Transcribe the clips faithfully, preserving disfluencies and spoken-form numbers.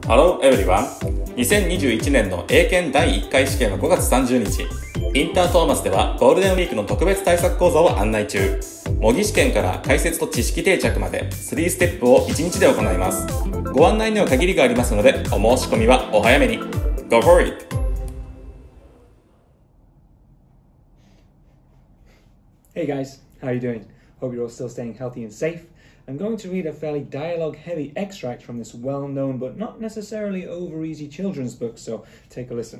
Hello everyone! にせんにじゅういちねんの英検だいいっかい試験はごがつさんじゅうにち。インタートーマスではゴールデンウィークの特別対策講座を案内中。模擬試験から解説と知識定着までさんステップをいちにちで行います。ご案内には限りがありますので、お申し込みはお早めに。Go for it! Hey guys, how are you doing? Hope you're all still staying healthy and safe. I'm going to read a fairly dialogue-heavy extract from this well-known but not necessarily over-easy children's book, so take a listen.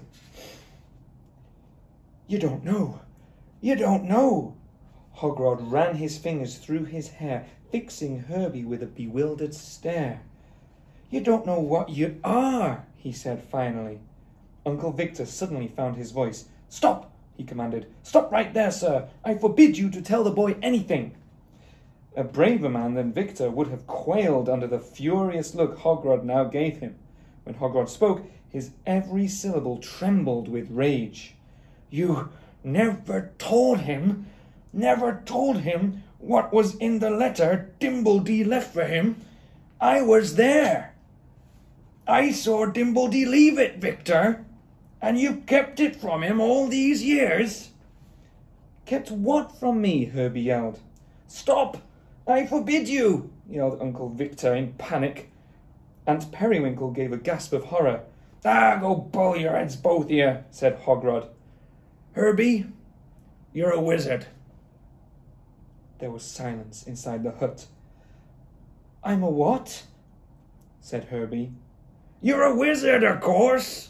You don't know. You don't know. Hogrod ran his fingers through his hair, fixing Herbie with a bewildered stare. You don't know what you are, he said finally. Uncle Victor suddenly found his voice. Stop, he commanded. Stop right there, sir. I forbid you to tell the boy anything. A braver man than Victor would have quailed under the furious look Hogrod now gave him. When Hogrod spoke, his every syllable trembled with rage. You never told him, never told him what was in the letter Dimbledy left for him. I was there. I saw Dimbledy leave it, Victor. And you kept it from him all these years. Kept what from me? Herbie yelled. Stop! I forbid you! Yelled Uncle Victor in panic. Aunt Periwinkle gave a gasp of horror. Ah, go bowl your heads, both of you, said Hogrod. Herbie, you're a wizard. There was silence inside the hut. I'm a what? Said Herbie. You're a wizard, of course.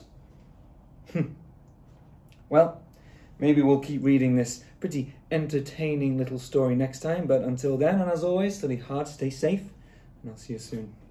Well, maybe we'll keep reading this pretty entertaining little story next time, but until then, and as always, study hard, stay safe, and I'll see you soon.